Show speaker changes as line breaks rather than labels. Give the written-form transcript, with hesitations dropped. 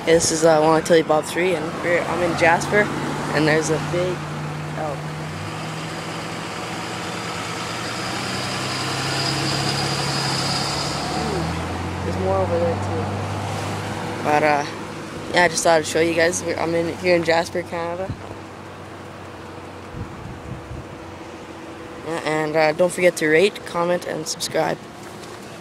This is I Want to Tell You Bob 3, and I'm in Jasper, and there's a big elk. There's more over there too. But yeah, I just thought I'd show you guys. I'm here in Jasper, Canada. Yeah, and don't forget to rate, comment, and subscribe.